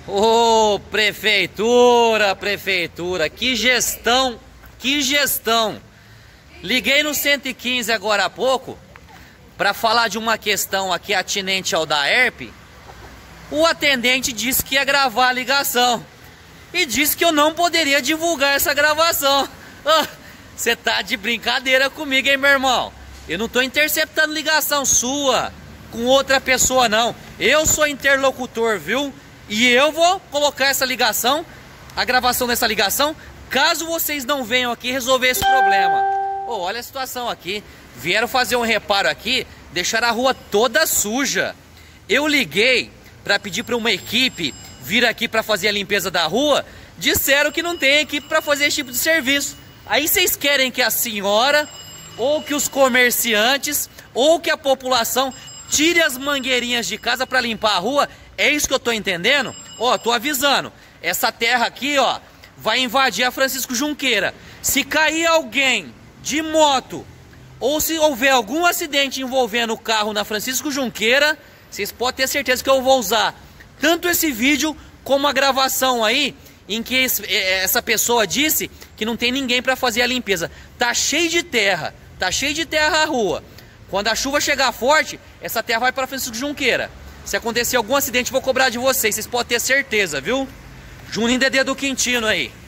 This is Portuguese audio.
Ô, prefeitura, que gestão, que gestão. Liguei no 115 agora há pouco para falar de uma questão aqui atinente ao DAERP. O atendente disse que ia gravar a ligação e disse que eu não poderia divulgar essa gravação. Você tá de brincadeira comigo, hein, meu irmão? Eu não tô interceptando ligação sua com outra pessoa, não. Eu sou interlocutor, viu? E eu vou colocar essa ligação, a gravação dessa ligação, caso vocês não venham aqui resolver esse problema. Oh, olha a situação aqui. Vieram fazer um reparo aqui, deixaram a rua toda suja. Eu liguei para pedir para uma equipe vir aqui para fazer a limpeza da rua. Disseram que não tem equipe para fazer esse tipo de serviço. Aí vocês querem que a senhora, ou que os comerciantes, ou que a população tire as mangueirinhas de casa para limpar a rua? É isso que eu tô entendendo? Ó, tô avisando. Essa terra aqui, ó, vai invadir a Francisco Junqueira. Se cair alguém de moto, ou se houver algum acidente envolvendo o carro na Francisco Junqueira, vocês podem ter certeza que eu vou usar tanto esse vídeo como a gravação aí, em que essa pessoa disse que não tem ninguém para fazer a limpeza. Tá cheio de terra a rua. Quando a chuva chegar forte, essa terra vai para Francisco Junqueira. Se acontecer algum acidente, vou cobrar de vocês. Vocês podem ter certeza, viu? Juninho Dedê do Quintino aí.